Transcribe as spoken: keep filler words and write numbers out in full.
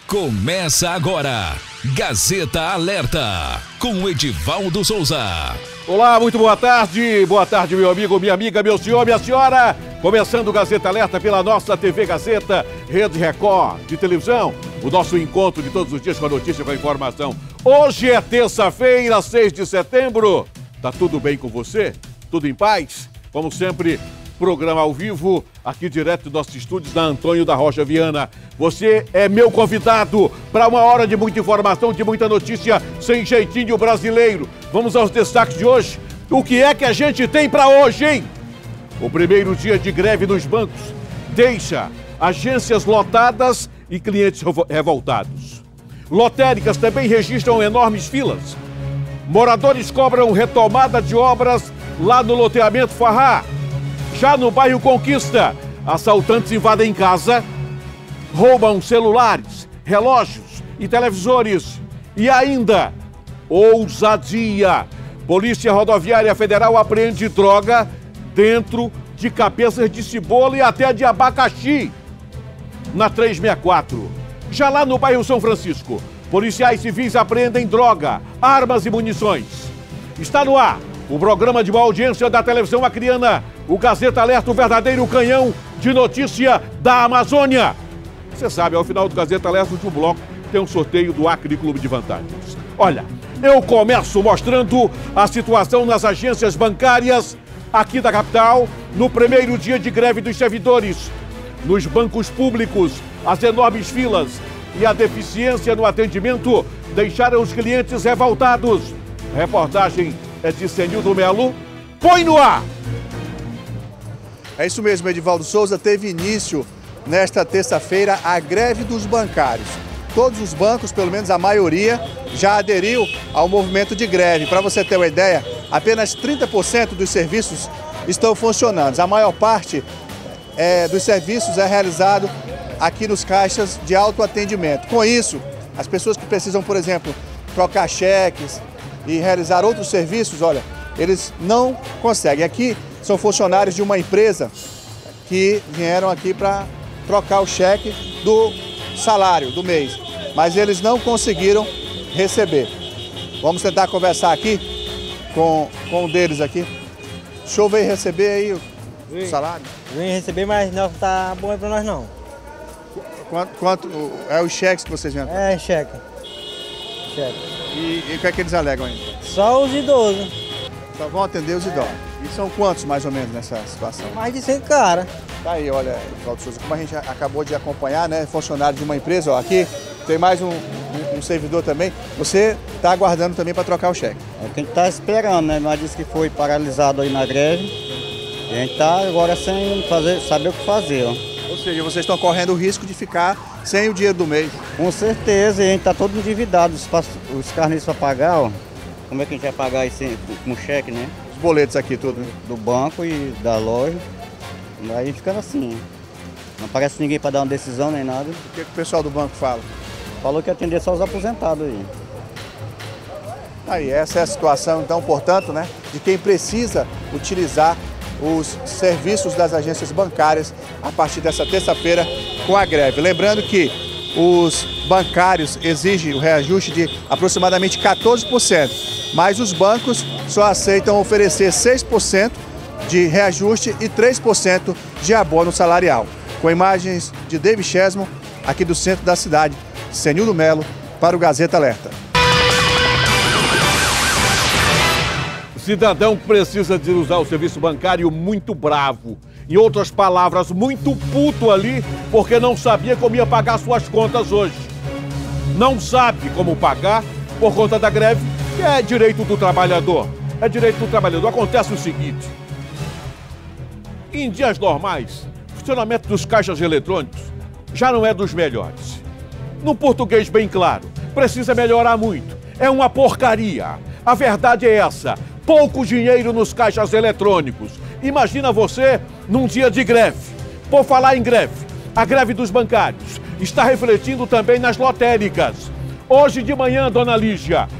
Começa agora, Gazeta Alerta, com Edivaldo Souza. Olá, muito boa tarde, boa tarde meu amigo, minha amiga, meu senhor, minha senhora. Começando o Gazeta Alerta pela nossa T V Gazeta, Rede Record de televisão. O nosso encontro de todos os dias com a notícia, com a informação. Hoje é terça-feira, seis de setembro. Tá tudo bem com você? Tudo em paz? Como sempre, programa ao vivo, aqui direto dos nossos estúdios da Antônio da Rocha Viana. Você é meu convidado para uma hora de muita informação, de muita notícia, sem jeitinho brasileiro. Vamos aos destaques de hoje. O que é que a gente tem para hoje, hein? O primeiro dia de greve nos bancos deixa agências lotadas e clientes revoltados. Lotéricas também registram enormes filas. Moradores cobram retomada de obras lá no loteamento Farrá. Já no bairro Conquista, assaltantes invadem casa, roubam celulares, relógios e televisores. E ainda, ousadia! Polícia Rodoviária Federal apreende droga dentro de cabeças de cebola e até de abacaxi na trezentos e sessenta e quatro. Já lá no bairro São Francisco, policiais civis apreendem droga, armas e munições. Está no ar o programa de maior audiência da televisão acreana, o Gazeta Alerta, o verdadeiro canhão de notícia da Amazônia. Você sabe, ao final do Gazeta Alerta, o último bloco, tem um sorteio do Acre Clube de Vantagens. Olha, eu começo mostrando a situação nas agências bancárias aqui da capital, no primeiro dia de greve dos servidores. Nos bancos públicos, as enormes filas e a deficiência no atendimento deixaram os clientes revoltados. A reportagem é de Senildo Melo. Põe no ar! É isso mesmo, Edivaldo Souza. Teve início nesta terça-feira a greve dos bancários. Todos os bancos, pelo menos a maioria, já aderiu ao movimento de greve. Para você ter uma ideia, apenas trinta por cento dos serviços estão funcionando. A maior parte é, dos serviços é realizado aqui nos caixas de autoatendimento. Com isso, as pessoas que precisam, por exemplo, trocar cheques e realizar outros serviços, olha, eles não conseguem. Aqui são funcionários de uma empresa que vieram aqui para trocar o cheque do salário do mês, mas eles não conseguiram receber. Vamos tentar conversar aqui com, com um deles aqui. O senhor veio receber aí o Vim. salário? Vim receber, mas não tá bom para nós não. Quanto, quanto é os cheques que vocês vieram? É, cheque. Cheque. E, e o que é que eles alegam ainda? Só os idosos. Só vão atender os idosos. E são quantos mais ou menos nessa situação? Mais de cem cara. Tá aí, olha, Edivaldo Souza, como a gente acabou de acompanhar, né, funcionário de uma empresa, ó, aqui tem mais um, um, um servidor também. Você está aguardando também para trocar o cheque? É o que a gente está esperando, né? Nós disse que foi paralisado aí na greve. E a gente está agora sem fazer, saber o que fazer, ó. Ou seja, vocês estão correndo o risco de ficar sem o dinheiro do mês. Com certeza, e a gente está todo endividado, os, os carnês para pagar, ó. Como é que a gente vai pagar isso com cheque, né? Os boletos aqui, tudo. Do banco e da loja. Aí ficando assim. Não aparece ninguém para dar uma decisão nem nada. O que, que o pessoal do banco fala? Falou que ia atender só os aposentados aí. Aí, essa é a situação, então, portanto, né, de quem precisa utilizar os serviços das agências bancárias a partir dessa terça-feira com a greve. Lembrando que os bancários exigem o reajuste de aproximadamente quatorze por cento, mas os bancos só aceitam oferecer seis por cento de reajuste e três por cento de abono salarial. Com imagens de David Chesmo, aqui do centro da cidade, Senildo Melo, para o Gazeta Alerta. Cidadão precisa de usar o serviço bancário muito bravo. Em outras palavras, muito puto ali, porque não sabia como ia pagar suas contas hoje. Não sabe como pagar por conta da greve, que é direito do trabalhador. É direito do trabalhador. Acontece o seguinte: em dias normais, o funcionamento dos caixas eletrônicos já não é dos melhores. No português bem claro, precisa melhorar muito. É uma porcaria. A verdade é essa. Pouco dinheiro nos caixas eletrônicos. Imagina você num dia de greve. Por falar em greve, a greve dos bancários está refletindo também nas lotéricas. Hoje de manhã, dona Lígia,